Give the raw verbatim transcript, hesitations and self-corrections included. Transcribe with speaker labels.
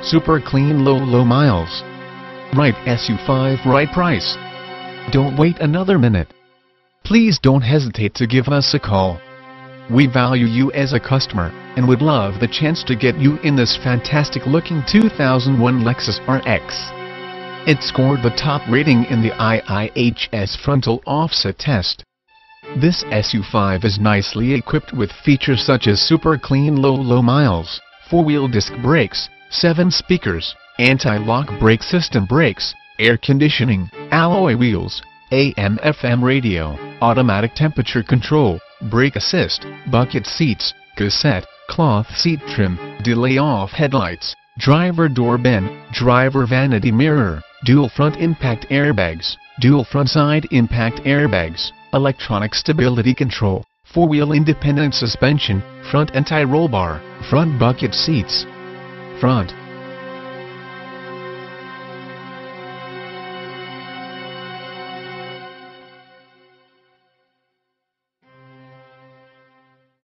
Speaker 1: Super clean low low miles. Right S U five right price. Don't wait another minute. Please don't hesitate to give us a call. We value you as a customer, and would love the chance to get you in this fantastic looking two thousand one Lexus R X. It scored the top rating in the I I H S frontal offset test. This S U five is nicely equipped with features such as super clean low low miles, four wheel disc brakes, seven speakers, anti-lock brake system brakes, air conditioning, alloy wheels, A M F M radio, automatic temperature control, brake assist, bucket seats, cassette, cloth seat trim, delay-off headlights, driver door bin, driver vanity mirror, dual front impact airbags, dual front side impact airbags, electronic stability control, four-wheel independent suspension, front anti-roll bar, front bucket seats. Front